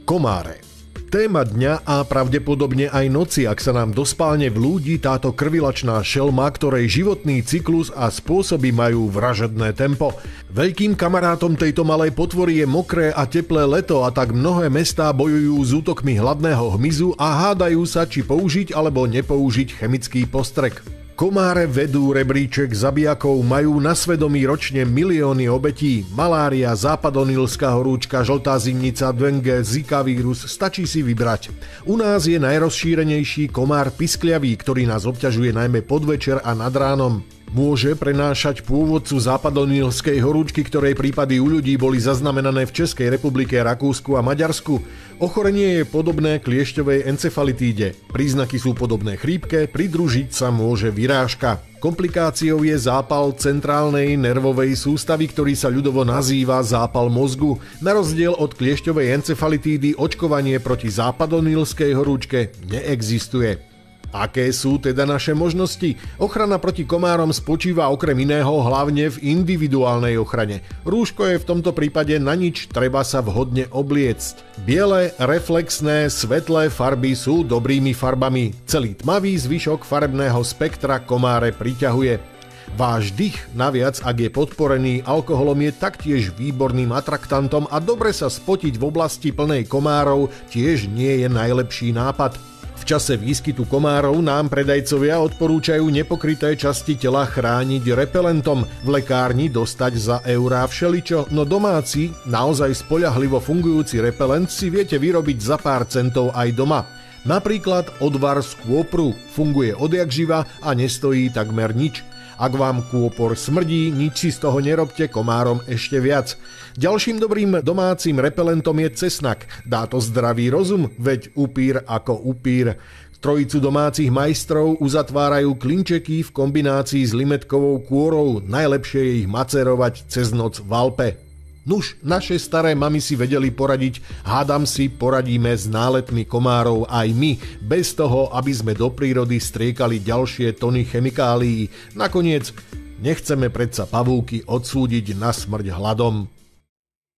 Komáre. Téma dňa a pravdepodobne aj noci, ak sa nám do spálne vlúdi táto krvilačná šelma, ktorej životný cyklus a spôsoby majú vražedné tempo. Veľkým kamarátom tejto malej potvory je mokré a teplé leto, a tak mnohé mestá bojujú s útokmi hladného hmyzu a hádajú sa, či použiť alebo nepoužiť chemický postrek. Komáre vedú rebríček zabijakov, majú na svedomí ročne milióny obetí. Malária, západonilská horúčka, žltá zimnica, dengue, zika vírus, stačí si vybrať. U nás je najrozšírenejší komár piskľavý, ktorý nás obťažuje najmä podvečer a nad ránom. Môže prenášať pôvodcu západonilskej horúčky, ktorej prípady u ľudí boli zaznamenané v Českej republike, Rakúsku a Maďarsku. Ochorenie je podobné kliešťovej encefalitíde. Príznaky sú podobné chrípke, pridružiť sa môže vyrážka. Komplikáciou je zápal centrálnej nervovej sústavy, ktorý sa ľudovo nazýva zápal mozgu. Na rozdiel od kliešťovej encefalitídy očkovanie proti západonilskej horúčke neexistuje. Aké sú teda naše možnosti? Ochrana proti komárom spočíva okrem iného hlavne v individuálnej ochrane. Rúško je v tomto prípade na nič, treba sa vhodne obliecť. Biele, reflexné, svetlé farby sú dobrými farbami. Celý tmavý zvyšok farebného spektra komáre priťahuje. Váš dých, naviac ak je podporený alkoholom, je taktiež výborným atraktantom a dobre sa spotiť v oblasti plnej komárov tiež nie je najlepší nápad. V čase výskytu komárov nám predajcovia odporúčajú nepokryté časti tela chrániť repelentom, v lekárni dostať za eurá všeličo, no domáci, naozaj spoľahlivo fungujúci repelent si viete vyrobiť za pár centov aj doma. Napríklad odvar z kôpru, funguje odjakživa a nestojí takmer nič. Ak vám kôpor smrdí, nič si z toho nerobte, komárom ešte viac. Ďalším dobrým domácim repelentom je cesnak. Dá to zdravý rozum, veď upír ako upír. Trojicu domácich majstrov uzatvárajú klinčeky v kombinácii s limetkovou kôrou. Najlepšie je ich macerovať cez noc v Alpe. Nuž, naše staré mamy si vedeli poradiť, hádam si poradíme s náletmi komárov aj my, bez toho, aby sme do prírody striekali ďalšie tony chemikálií. Nakoniec, nechceme predsa pavúky odsúdiť na smrť hladom.